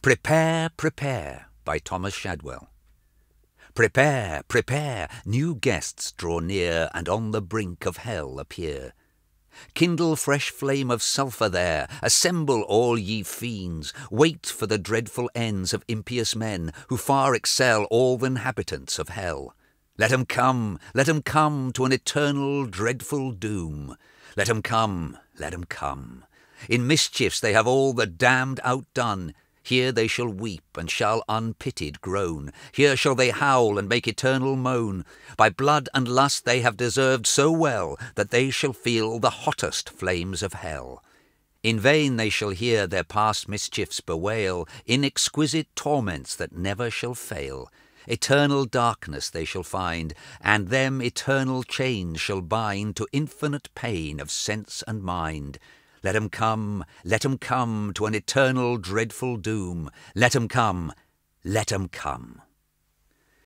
Prepare, Prepare by Thomas Shadwell. Prepare, prepare, new guests draw near, and on the brink of hell appear. Kindle fresh flame of sulphur there, assemble all ye fiends, wait for the dreadful ends of impious men, who far excel all the inhabitants of hell. Let 'em come to an eternal dreadful doom. Let 'em come, let 'em come. In mischiefs they have all the damned outdone. Here they shall weep, and shall unpitied groan. Here shall they howl, and make eternal moan. By blood and lust they have deserved so well, that they shall feel the hottest flames of hell. In vain they shall hear their past mischiefs bewail, in exquisite torments that never shall fail. Eternal darkness they shall find, and them eternal chains shall bind to infinite pain of sense and mind. Let 'em come to an eternal dreadful doom. Let 'em come, let 'em come.